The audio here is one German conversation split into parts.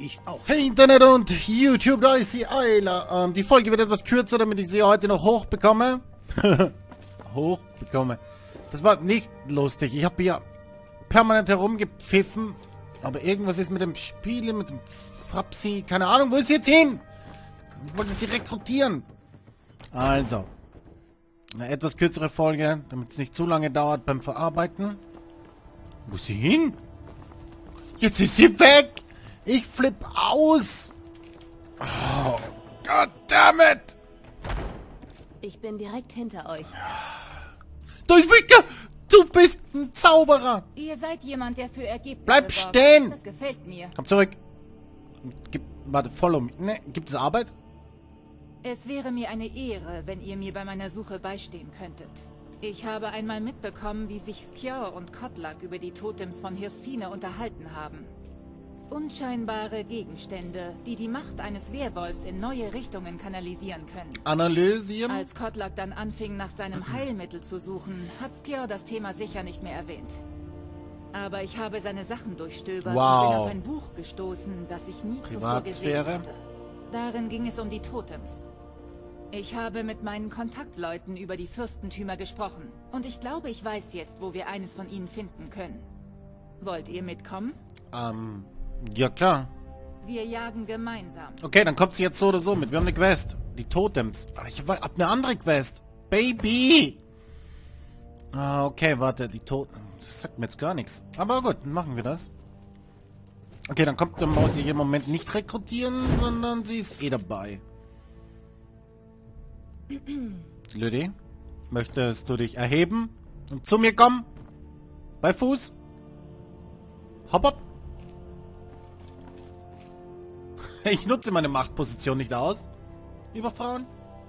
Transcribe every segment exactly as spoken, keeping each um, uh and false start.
Ich auch. Hey Internet und YouTube, da ist die Ayla. Ähm, die Folge wird etwas kürzer, damit ich sie heute noch hochbekomme. hochbekomme. Das war nicht lustig. Ich habe hier permanent herumgepfiffen. Aber irgendwas ist mit dem Spiel, mit dem Frapsi. Keine Ahnung, wo ist sie jetzt hin? Ich wollte sie rekrutieren. Also. Eine etwas kürzere Folge, damit es nicht zu lange dauert beim Verarbeiten. Wo ist sie hin? Jetzt ist sie weg! Ich flipp aus! Oh, goddammit! Ich bin direkt hinter euch. Du Wicker! Du bist ein Zauberer! Ihr seid jemand, der für Ergebnisse Bleib sorgt. stehen! Das gefällt mir. Komm zurück. Gib, warte, follow me. Ne, gibt es Arbeit? Es wäre mir eine Ehre, wenn ihr mir bei meiner Suche beistehen könntet. Ich habe einmal mitbekommen, wie sich Skjor und Kotlak über die Totems von Hircine unterhalten haben. Unscheinbare Gegenstände, die die Macht eines Werwolfs in neue Richtungen kanalisieren können. Analysieren? Als Kotlak dann anfing, nach seinem Heilmittel zu suchen, hat Skjor das Thema sicher nicht mehr erwähnt. Aber ich habe seine Sachen durchstöbert Wow. und bin auf ein Buch gestoßen, das ich nie zuvor gesehen Privatsphäre. hatte. Darin ging es um die Totems. Ich habe mit meinen Kontaktleuten über die Fürstentümer gesprochen. Und ich glaube, ich weiß jetzt, wo wir eines von ihnen finden können. Wollt ihr mitkommen? Ähm, ja klar. Wir jagen gemeinsam. Okay, dann kommt sie jetzt so oder so mit. Wir haben eine Quest. Die Totems. Aber ich hab eine andere Quest. Baby! Ah, okay, warte. Die Toten... Das sagt mir jetzt gar nichts. Aber gut, dann machen wir das. Okay, dann kommt der Maus sich im Moment nicht rekrutieren, sondern sie ist eh dabei. Lüdi, möchtest du dich erheben und zu mir kommen? Bei Fuß? Hopp, hopp. Ich nutze meine Machtposition nicht aus. Über Frauen.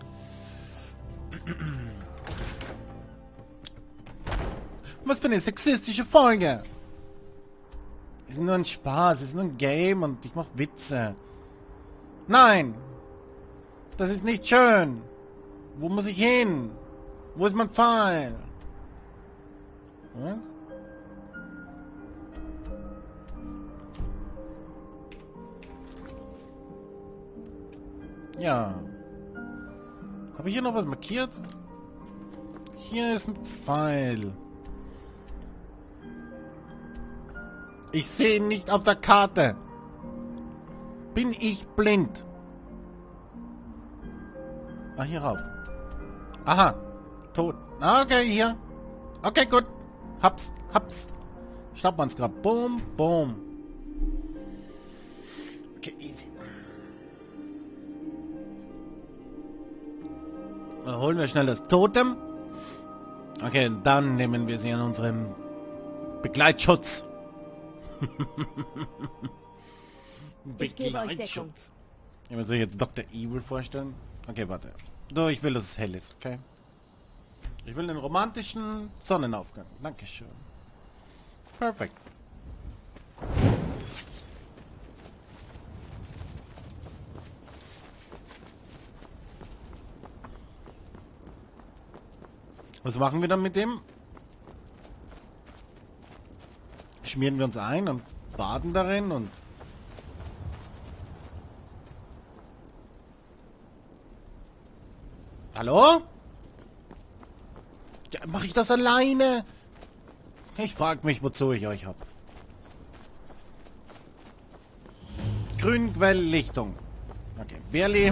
Was für eine sexistische Folge. Es ist nur ein Spaß, es ist nur ein Game und ich mache Witze. Nein. Das ist nicht schön. Wo muss ich hin? Wo ist mein Pfeil? Hm? Ja. Habe ich hier noch was markiert? Hier ist ein Pfeil. Ich sehe ihn nicht auf der Karte. Bin ich blind? Ah, hier rauf. Aha. Tot. Ah, okay, hier. Okay, gut. Hab's, hab's. Schnappen wir uns gerade. Boom, boom. Okay, easy. Dann holen wir schnell das Totem. Okay, dann nehmen wir sie in unserem Begleitschutz. Ich gebe euch Deckung. Ich muss sich jetzt Doktor Evil vorstellen. Okay, warte. So, ich will, dass es hell ist, okay? Ich will den romantischen Sonnenaufgang. Dankeschön. Perfekt. Was machen wir dann mit dem? Schmieren wir uns ein und baden darin und... Hallo? Ja, mache ich das alleine? Ich frage mich, wozu ich euch hab. Grünquelllichtung. Okay, Berli.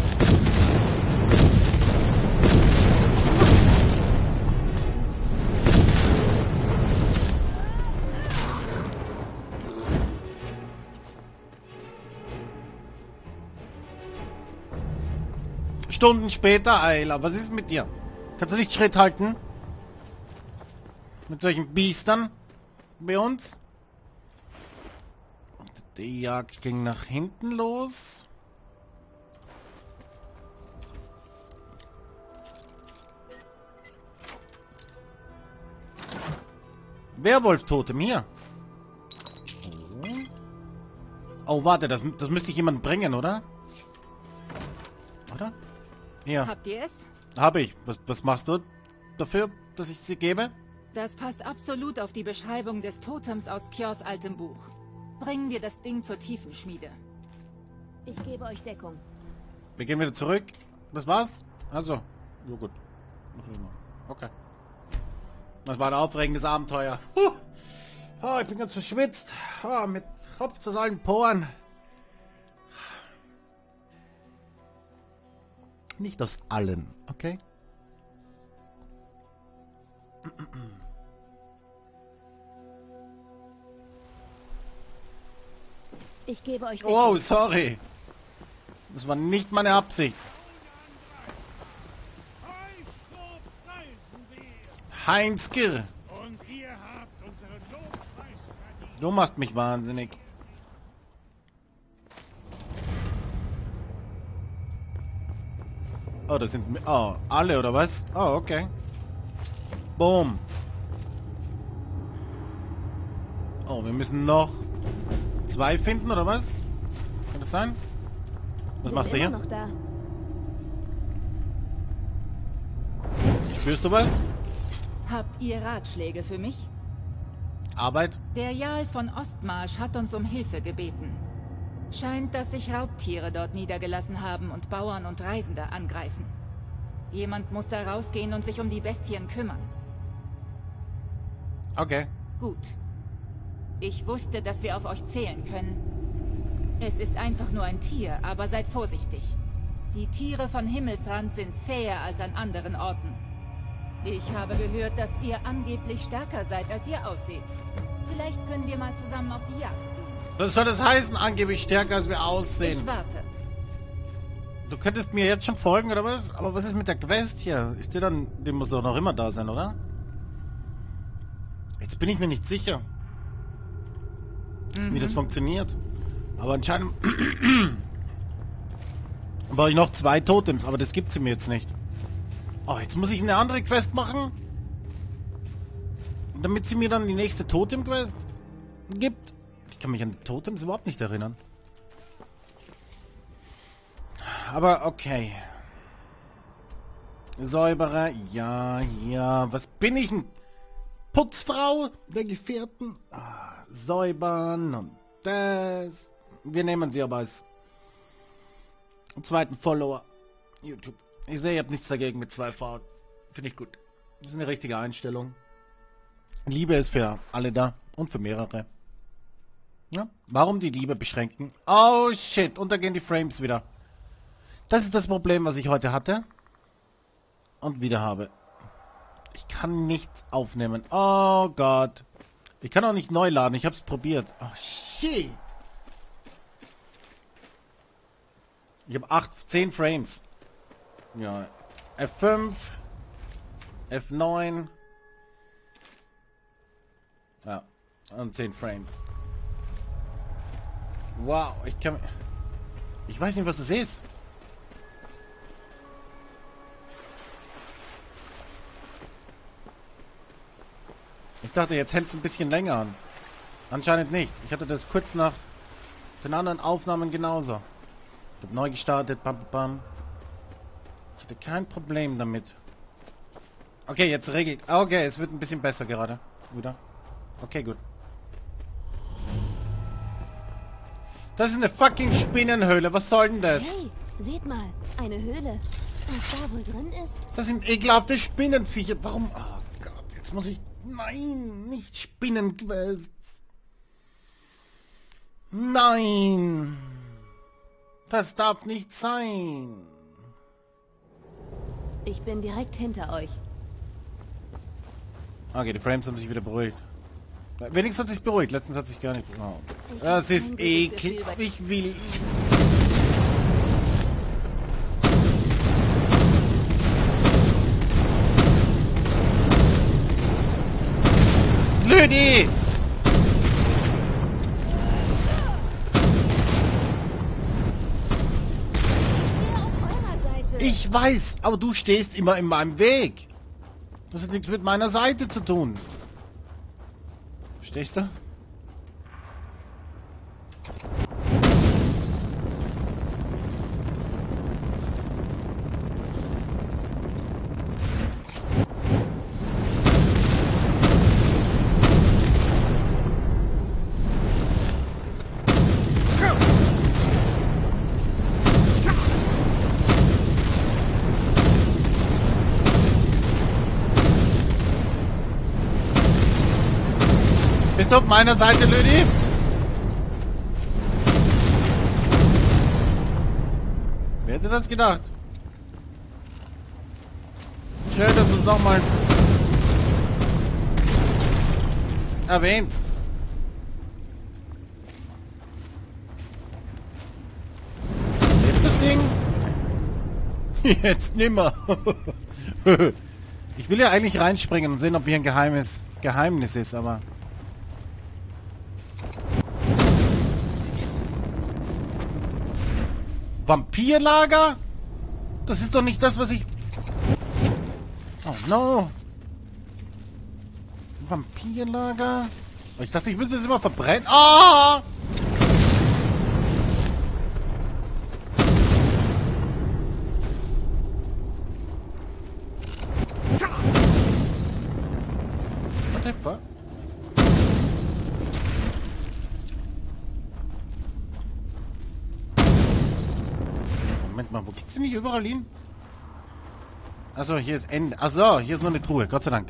Stunden später, Ayla, was ist mit dir? Kannst du nicht Schritt halten? Mit solchen Biestern? Bei uns? Und die Jagd ging nach hinten los. Werwolf-Totem hier. Oh, oh warte, das, das müsste ich jemandem bringen, oder? Oder? Ja. Habt ihr es? Habe ich. Was, was machst du dafür, dass ich sie gebe? Das passt absolut auf die Beschreibung des Totems aus Skjors altem Buch. Bringen wir das Ding zur Tiefenschmiede. Ich gebe euch Deckung. Wir gehen wieder zurück. Das war's? Also, ja gut. Okay. Das war ein aufregendes Abenteuer. Huh. Oh, ich bin ganz verschwitzt. Oh, mit Kopf zu allen Poren. Nicht aus allen, okay? Ich gebe euch Deckung. Oh, sorry. Das war nicht meine Absicht. Heinz Girr. Du machst mich wahnsinnig. Oh, das sind... Oh, alle, oder was? Oh, okay. Boom. Oh, wir müssen noch zwei finden, oder was? Kann das sein? Was machst du hier? Noch da. Spürst du was? Habt ihr Ratschläge für mich? Arbeit? Der Jarl von Ostmarsch hat uns um Hilfe gebeten. Scheint, dass sich Raubtiere dort niedergelassen haben und Bauern und Reisende angreifen. Jemand muss da rausgehen und sich um die Bestien kümmern. Okay. Gut. Ich wusste, dass wir auf euch zählen können. Es ist einfach nur ein Tier, aber seid vorsichtig. Die Tiere von Himmelsrand sind zäher als an anderen Orten. Ich habe gehört, dass ihr angeblich stärker seid, als ihr aussieht. Vielleicht können wir mal zusammen auf die Jagd gehen. Was soll das heißen, angeblich stärker als wir aussehen? Ich warte. Du könntest mir jetzt schon folgen, oder was? Aber was ist mit der Quest hier? Ist die dann... Die muss doch noch immer da sein, oder? Jetzt bin ich mir nicht sicher, mhm. wie das funktioniert. Aber anscheinend... brauche ich noch zwei Totems, aber das gibt sie mir jetzt nicht. Oh, jetzt muss ich eine andere Quest machen? Damit sie mir dann die nächste Totem-Quest gibt? Ich kann mich an die Totems überhaupt nicht erinnern. Aber okay. Säuberer, ja, ja. Was bin ich? Ein Putzfrau der Gefährten? Ah, säubern und das. Wir nehmen sie aber als zweiten Follower. YouTube. Ich sehe, ihr habt nichts dagegen mit zwei Frauen. Finde ich gut. Das ist eine richtige Einstellung. Liebe ist für alle da und für mehrere. Ja? Warum die Liebe beschränken? Oh shit, und da gehen die Frames wieder. Das ist das Problem, was ich heute hatte. Und wieder habe. Ich kann nichts aufnehmen. Oh Gott. Ich kann auch nicht neu laden. Ich habe es probiert. Oh shit. Ich habe acht, zehn Frames. Ja. F fünf. F neun. Ja. Und zehn Frames. Wow. Ich kann... Ich weiß nicht, was das ist. Ich dachte, jetzt hält es ein bisschen länger an. Anscheinend nicht. Ich hatte das kurz nach den anderen Aufnahmen genauso. Ich habe neu gestartet. Bam, bam. Ich hatte kein Problem damit. Okay, jetzt regelt... Okay, es wird ein bisschen besser gerade. Wieder. Okay, gut. Das ist eine fucking Spinnenhöhle. Was soll denn das? Hey, seht mal. Eine Höhle. Was da wohl drin ist? Das sind ekelhafte Spinnenviecher. Warum? Oh Gott, jetzt muss ich... Nein, nicht Spinnenquests. Nein. Das darf nicht sein. Ich bin direkt hinter euch. Okay, die Frames haben sich wieder beruhigt. Wenigstens hat sich beruhigt. Letztens hat sich gar nicht... Oh. Das ist eklig. Ich will... Lüdi! Ich weiß, aber du stehst immer in meinem Weg. Das hat nichts mit meiner Seite zu tun. Verstehst du? bist du auf meiner Seite, Lüdi? Wer hätte das gedacht? Schön, dass du es nochmal erwähnst. Lebt das Ding? Jetzt nimmer. Ich will ja eigentlich reinspringen und sehen, ob hier ein geheimes Geheimnis ist, aber... Vampirlager? Das ist doch nicht das, was ich... Oh no. Vampirlager? Ich dachte, ich müsste das immer verbrennen. Ah! What the fuck? Moment mal, wo geht's denn nicht überall hin? Achso, hier ist Ende. Achso, hier ist nur eine Truhe. Gott sei Dank.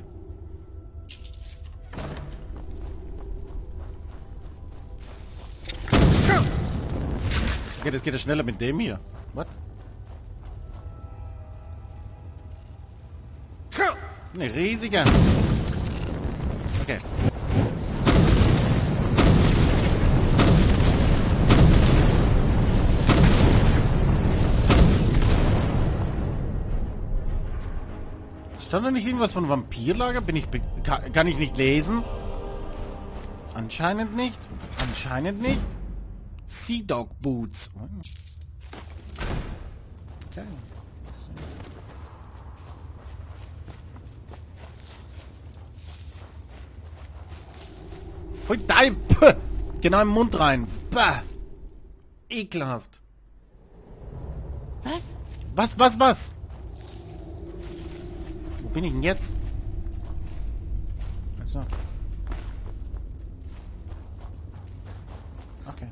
Okay, das geht ja schneller mit dem hier. What? Eine riesige. Okay. Stand da nicht irgendwas von Vampirlager? Bin ich... Kann, kann ich nicht lesen? Anscheinend nicht. Anscheinend nicht. Sea Dog Boots. Okay. Voll dein... Genau im Mund rein. Bah. Ekelhaft. Was? Was, was, was? Wo bin ich denn jetzt? Also. Okay.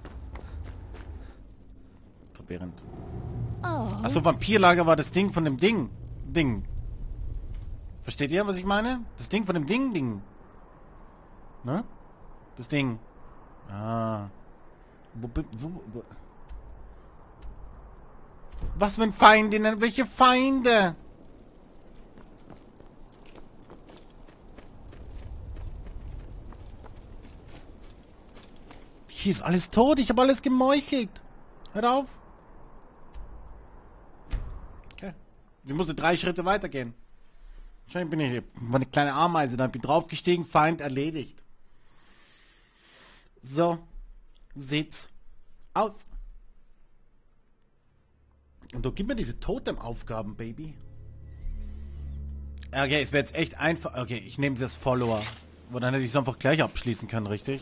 Verwirrend. Oh. Achso, Vampirlager war das Ding von dem Ding. Ding. Versteht ihr, was ich meine? Das Ding von dem Ding, Ding. Ne? Das Ding. Ah. Wo, wo, wo? Was für Feindinnen? Welche Feinde? Hier ist alles tot. Ich habe alles gemeuchelt. Hört auf. Okay. Ich musste drei Schritte weitergehen. Wahrscheinlich bin ich war eine kleine Ameise. Dann bin ich draufgestiegen. Feind erledigt. So. Sieht's aus. Und du gib mir diese Totem-Aufgaben, Baby. Okay, es wäre jetzt echt einfach. Okay, ich nehme sie als Follower. Aber dann hätte ich es einfach gleich abschließen können, richtig?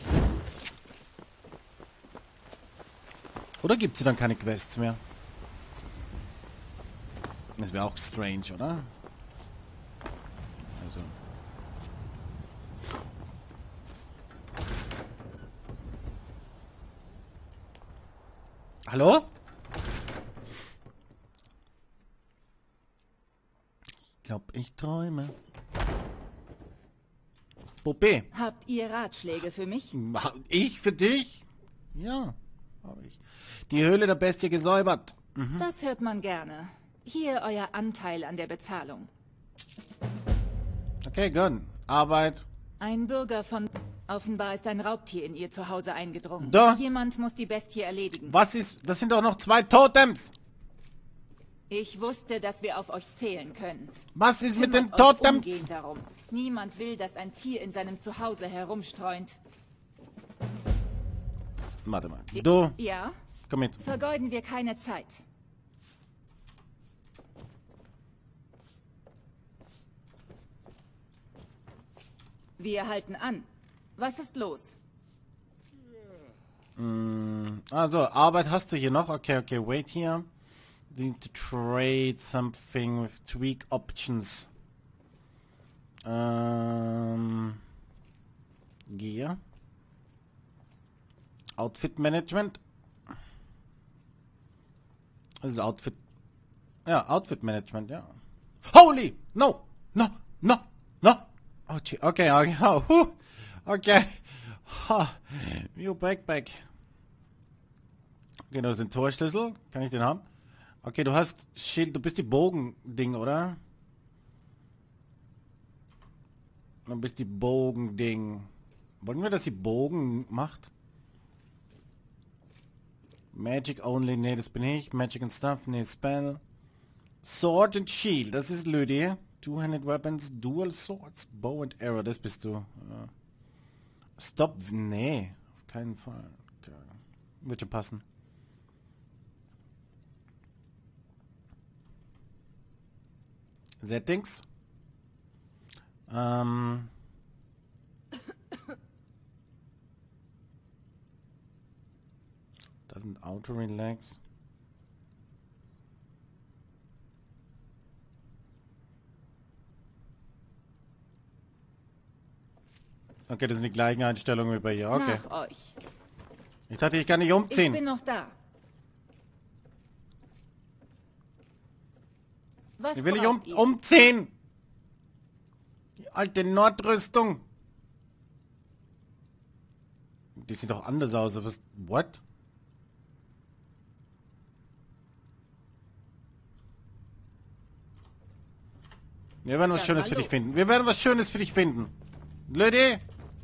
Oder gibt es dann keine Quests mehr? Das wäre auch strange, oder? Also. Hallo? Ich glaube, ich träume. Puppe. Habt ihr Ratschläge für mich? Ich für dich? Ja, habe ich. Die Höhle der Bestie gesäubert. Mhm. Das hört man gerne. Hier euer Anteil an der Bezahlung. Okay, gut. Arbeit. Ein Bürger von... Offenbar ist ein Raubtier in ihr Zuhause eingedrungen. Da. Jemand muss die Bestie erledigen. Was ist... Das sind doch noch zwei Totems. Ich wusste, dass wir auf euch zählen können. Was ist mit den Kümmert euch Totems? umgehend darum. Niemand will, dass ein Tier in seinem Zuhause herumstreunt. Warte mal. Du, Ja? komm mit. Vergeuden wir keine Zeit. Wir halten an. Was ist los? Mm, also, Arbeit hast du hier noch. Okay, okay, wait here. We need to trade something with tweak options. Ähm... Gear. Outfit Management. Das ist Outfit... Ja, Outfit Management, ja. Holy! No! No! No! No! Oh, gee, okay, okay. Oh, huh. Okay. Ha, you backpack. Okay, das ist ein Torschlüssel. Kann ich den haben? Okay, du hast Schild, du bist die Bogending, oder? Du bist die Bogending. Wollen wir, dass sie Bogen macht? Magic only, nee, das bin ich. Magic and Stuff, nee, Spell. Sword and Shield, das ist Lüdi. Two-handed Weapons, Dual Swords, Bow and Arrow, das bist du. Ja. Stop, nee, auf keinen Fall. Okay. Wird schon passen. Settings. Ähm. Das sind Auto-Relax. Okay, das sind die gleichen Einstellungen wie bei ihr. Okay. Nach euch. Ich dachte, ich kann nicht Ich umziehen. bin noch da. Was Ich will nicht um, braucht ihr? umziehen. Die alte Nordrüstung. Die sieht doch anders aus. Was? What? Wir werden was Ja, Schönes mal für dich los. finden. Wir werden was Schönes für dich finden. Lüdi?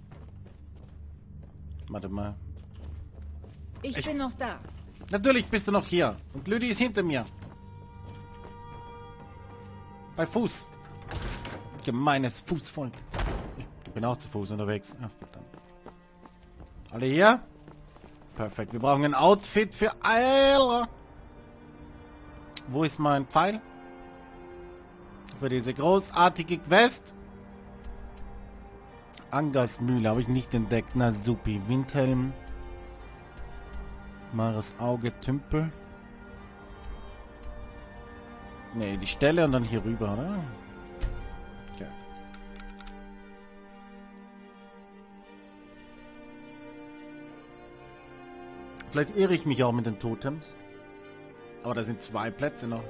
Warte mal. Ich, Ich- bin noch da. Natürlich bist du noch hier. Und Lüdi ist hinter mir. Bei Fuß. Gemeines Fußvolk. Ich bin auch zu Fuß unterwegs. Ach, verdammt. Alle hier? Perfekt. Wir brauchen ein Outfit für Eile. Wo ist mein Pfeil? Für diese großartige Quest. Angersmühle habe ich nicht entdeckt. Na supi. Windhelm. Mares Auge, Tümpel. Ne, die Stelle und dann hier rüber, oder? Okay. Vielleicht irre ich mich auch mit den Totems. Aber da sind zwei Plätze noch.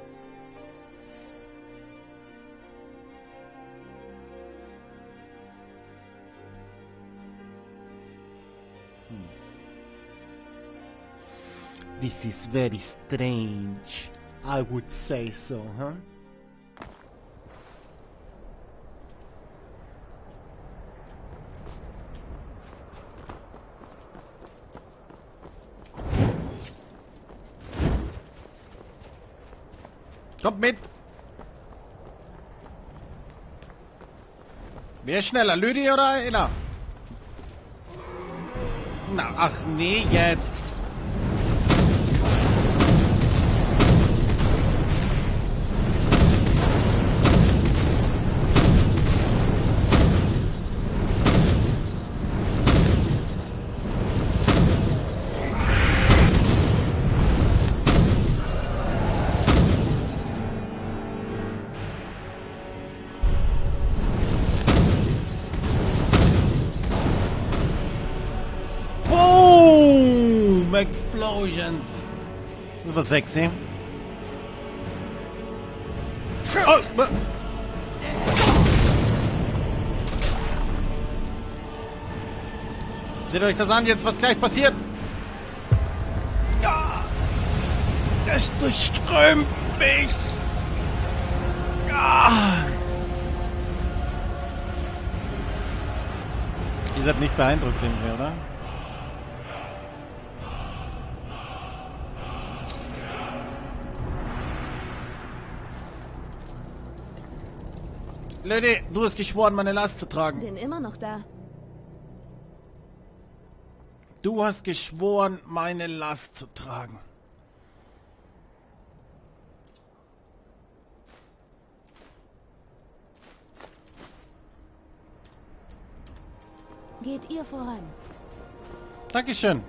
This is very strange. I would say so, huh? Kommt mit! Wer ist schneller, Lüdi oder Ella? Na, ach nee, jetzt! Boom! Explosions! Das war sexy. Oh, wa- Seht euch das an, jetzt was gleich passiert. Ja! Das durchströmt mich! Ja! Ihr seid nicht beeindruckt irgendwie, oder? Lady, du hast geschworen, meine Last zu tragen. Bin immer noch da. Du hast geschworen, meine Last zu tragen. Geht ihr voran. Dankeschön.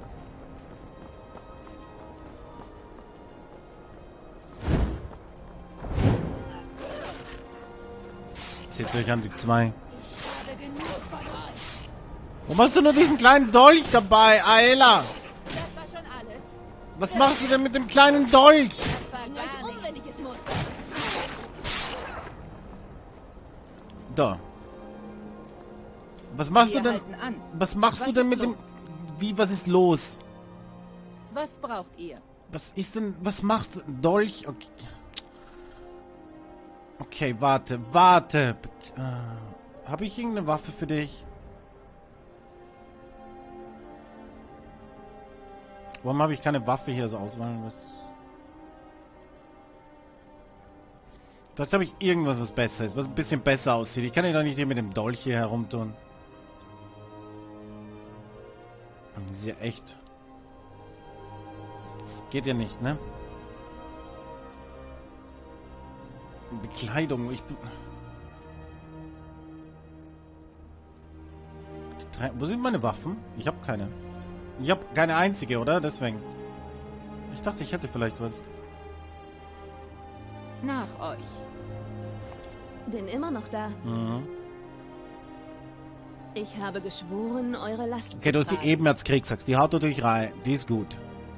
Seht euch an, die zwei. Warum hast du nur diesen kleinen Dolch dabei, Ayla? Das war schon alles. Was machst du denn mit dem kleinen Dolch? Das war Bring gar euch um, nicht. wenn ich es muss. Da. Was machst Wir du denn? halten an. Was machst Was du denn ist mit dem... los? Wie, was ist los? Was braucht ihr? Was ist denn... Was machst du? Dolch? Okay. Okay, warte, warte. Äh, habe ich irgendeine Waffe für dich? Warum habe ich keine Waffe hier so auswählen? Was? Vielleicht habe ich irgendwas, was besser ist, was ein bisschen besser aussieht. Ich kann ja doch nicht hier mit dem Dolch hier herumtun. Das ist ja echt... Das geht ja nicht, ne? Bekleidung, ich bin... Wo sind meine Waffen? Ich habe keine. Ich habe keine einzige, oder? Deswegen. Ich dachte, ich hätte vielleicht was. Nach euch. Bin immer noch da. Mhm. Ich habe geschworen, eure Last Okay, zu du hast die tragen. Ebenerzkriegsachs. Die haut natürlich rein. Die ist gut.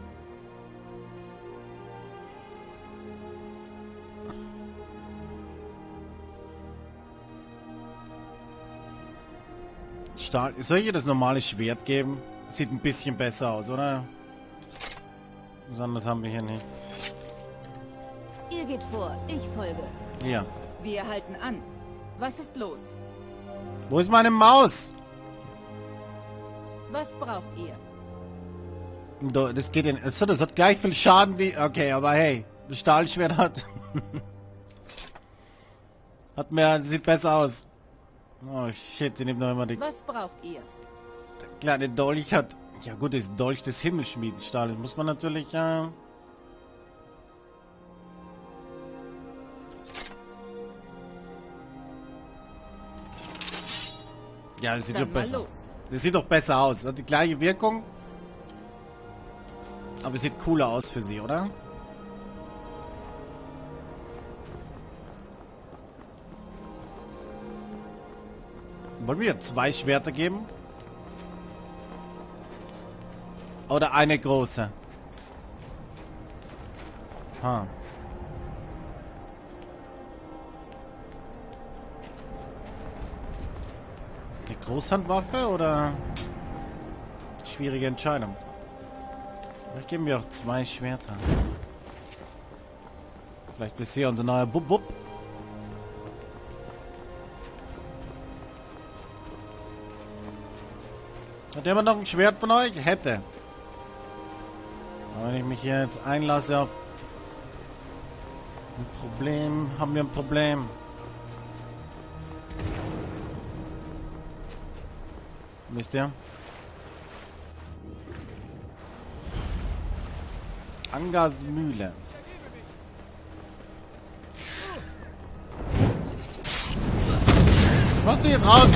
Stahl. Soll ich ihr das normale Schwert geben? Sieht ein bisschen besser aus, oder? Was anderes haben wir hier nicht. Ihr geht vor, ich folge. Hier. Wir halten an. Was ist los? Wo ist meine Maus? Was braucht ihr? Do- Das geht in... Achso, das hat gleich viel Schaden wie... Okay, aber hey. Das Stahlschwert hat... hat mehr... Sieht besser aus. Oh shit, sie nimmt noch immer die... Was braucht ihr? Der kleine Dolch hat... Ja gut, das Dolch des Himmelschmieds Stahl. Das muss man natürlich... Äh ja, das sieht Dann doch mal besser aus. los. Das sieht doch besser aus. Hat die gleiche Wirkung. Aber es sieht cooler aus für sie, oder? Wollen wir ihr zwei Schwerter geben? Oder eine große? Ha. Eine Großhandwaffe oder... Schwierige Entscheidung. Vielleicht geben wir auch zwei Schwerter. Vielleicht bis hier unser neuer Wupp Wupp. Hat jemand noch ein Schwert von euch? Hätte. Aber wenn ich mich hier jetzt einlasse auf ein Problem, haben wir ein Problem. Wisst ihr? Angasmühle. Was machst du hier draußen?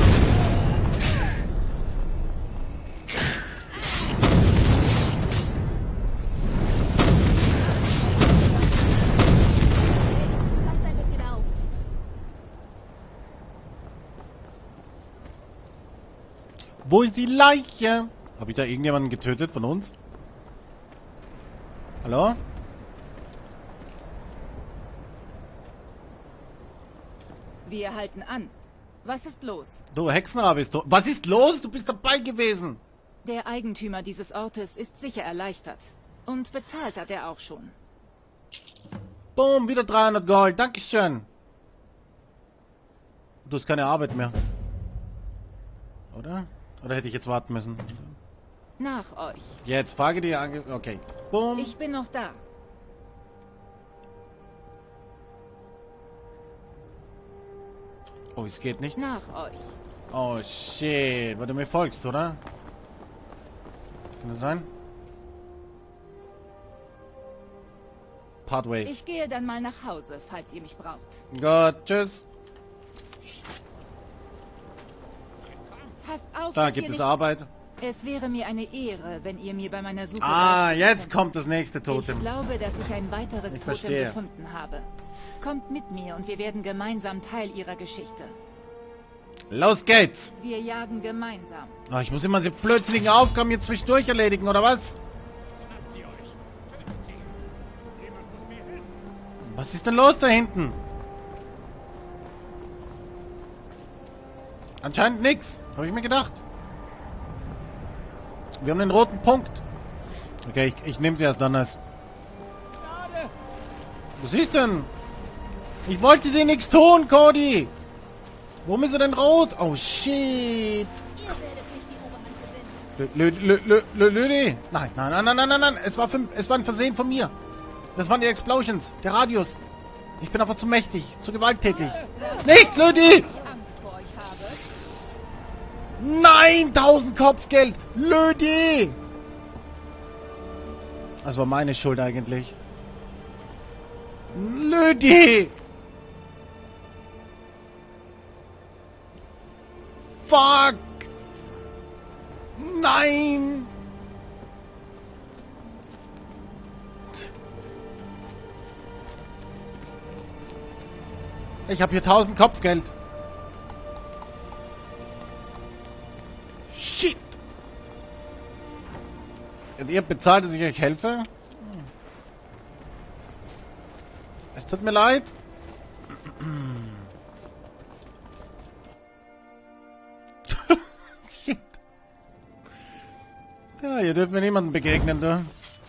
Passt ein bisschen auf. Wo ist die Leiche? Habe ich da irgendjemanden getötet von uns? Hallo? Wir halten an. Was ist los? Du Hexenrabe bist du. Was ist los? Du bist dabei gewesen. Der Eigentümer dieses Ortes ist sicher erleichtert. Und bezahlt hat er auch schon. Boom, wieder dreihundert Gold. Dankeschön. Du hast keine Arbeit mehr. Oder? Oder hätte ich jetzt warten müssen? Nach euch. Jetzt frage die... Ange okay. Boom. Ich bin noch da. Oh, es geht nicht. Nach euch. Oh, shit. Weil du mir folgst, oder? Kann das sein? Partways. Ich gehe dann mal nach Hause, falls ihr mich braucht. Gut, tschüss. Passt auf, Da dass gibt ihr es nicht... Arbeit. Es wäre mir eine Ehre, wenn ihr mir bei meiner Suche Ah, beistehen jetzt könnt. kommt das nächste Ich Totem. glaube, dass ich ein weiteres Ich Totem verstehe. gefunden habe. Kommt mit mir und wir werden gemeinsam Teil ihrer Geschichte. Los geht's. Wir jagen gemeinsam. Oh, ich muss immer diese blödsinnigen Aufgaben hier zwischendurch erledigen, oder was? Was ist denn los da hinten? Anscheinend nix. Habe ich mir gedacht. Wir haben den roten Punkt. Okay, ich, ich nehme sie erst anders. Was ist denn? Ich wollte dir nichts tun, Cody. Warum ist er denn rot? Oh, shit. Lüdi? Nein, nein, nein, nein, nein, nein, nein. Es war, für, es war ein Versehen von mir. Das waren die Explosions. Der Radius. Ich bin einfach zu mächtig. Zu gewalttätig. Nicht, Lüdi! Nein, tausend Kopfgeld. Lüdi! Das war meine Schuld eigentlich. Lüdi! Fuck! Nein! Ich habe hier tausend Kopfgeld. Shit! Und ihr bezahlt, dass ich euch helfe? Es tut mir leid. Shit. Ja, ihr dürft mir niemandem begegnen, du.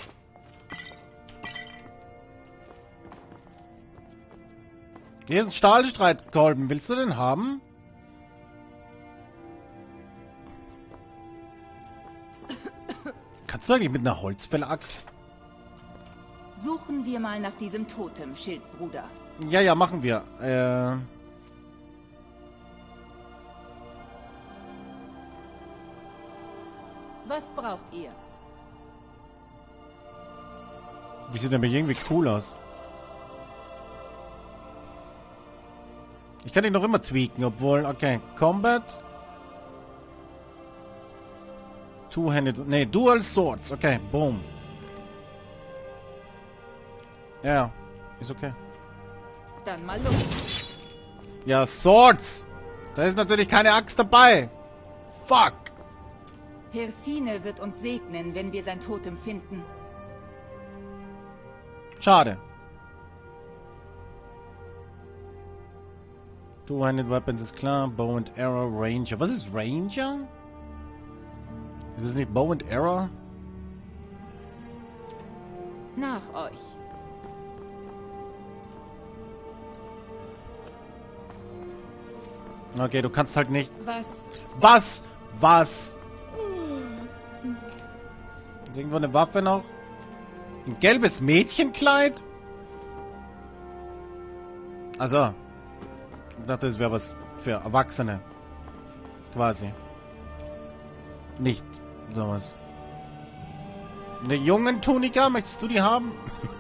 Hier ist ein Stahlstreitkolben. Willst du den haben? Kannst du eigentlich mit einer Holzfellaxt? Suchen wir mal nach diesem Totem, Schildbruder. Ja, ja, machen wir. Äh... Was braucht ihr? Die sieht nämlich irgendwie cool aus. Ich kann ihn noch immer tweaken, obwohl... Okay, Combat. Two-handed... Nee, Dual Swords. Okay, boom. Ja, ist okay. Dann mal los. Ja, Swords. Da ist natürlich keine Axt dabei. Fuck. Hirsine wird uns segnen, wenn wir sein Totem finden. Schade. Two-handed Weapons ist klar. Bow and Arrow, Ranger. Was ist Ranger? Ist es nicht Bow and Arrow? Nach euch. Okay, du kannst halt nicht... Was? Was? Was? Ist irgendwo eine Waffe noch? Ein gelbes Mädchenkleid? Also. Ich dachte, es wäre was für Erwachsene. Quasi. Nicht sowas. Eine Jungen-Tunika? Möchtest du die haben?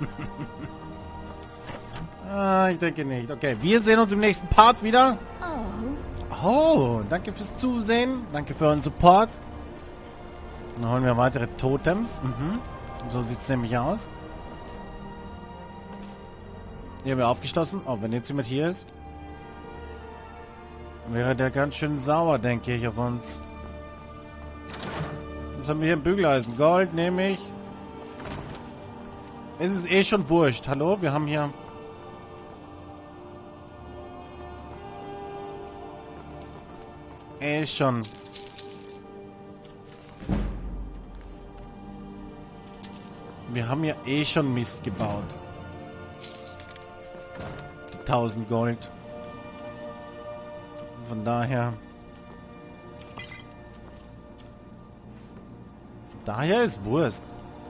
Ah, ich denke nicht. Okay, wir sehen uns im nächsten Part wieder. Oh. Oh, danke fürs Zusehen. Danke für euren Support. Dann holen wir weitere Totems. Mhm. So sieht es nämlich aus. Hier haben wir aufgeschlossen. Oh, wenn jetzt jemand hier ist, wäre der ganz schön sauer, denke ich, auf uns. Was haben wir hier im Bügeleisen? Gold nehme ich. Es ist eh schon wurscht. Hallo, wir haben hier... Eh schon. Wir haben ja eh schon Mist gebaut. tausend Gold. Von daher... Daher ist Wurst.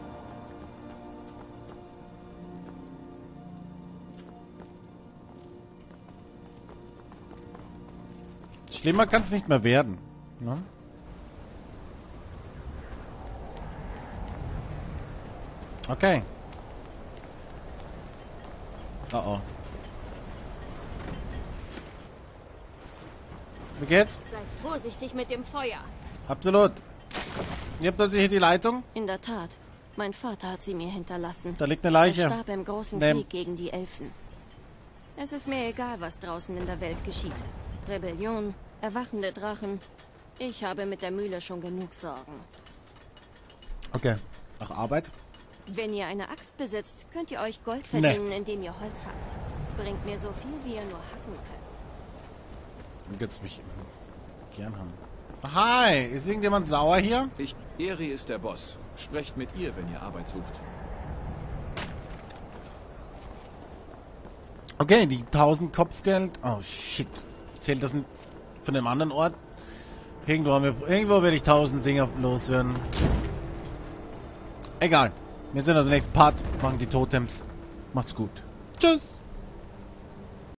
Schlimmer kann es nicht mehr werden. Ne? Okay. Oh oh. Wie geht's? Seid vorsichtig mit dem Feuer. Absolut. Ihr habt also hier die Leitung? In der Tat. Mein Vater hat sie mir hinterlassen. Da liegt eine Leiche. Er starb im großen Nehm. Krieg gegen die Elfen. Es ist mir egal, was draußen in der Welt geschieht. Rebellion, erwachende Drachen. Ich habe mit der Mühle schon genug Sorgen. Okay. Ach, Arbeit? Wenn ihr eine Axt besitzt, könnt ihr euch Gold verdienen, nee. indem ihr Holz hackt. Bringt mir so viel, wie ihr nur hacken könnt. Dann geht's mich. gern haben. Hi, ist irgendjemand sauer hier? Ich, Eri ist der Boss. Sprecht mit ihr, wenn ihr Arbeit sucht. Okay, die tausend Kopfgeld. Oh shit. Zählt das von dem anderen Ort? Irgendwo, haben wir, irgendwo werde ich tausend Dinger loswerden. Egal. Wir sind auf dem nächsten Part. Machen die Totems. Macht's gut. Tschüss.